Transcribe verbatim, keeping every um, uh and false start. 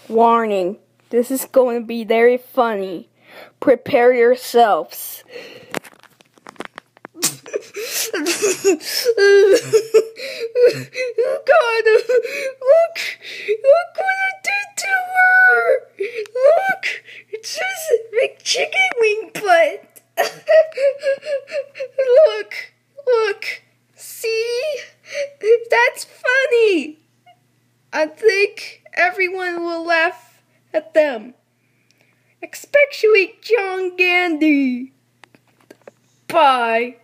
Warning, this is going to be very funny. Prepare yourselves. Oh God, look, look what I did to her. Look, it's just a big chicken wing butt. Look, look, see, that's funny. I think everyone will laugh at them. Especially John Gandy. Bye.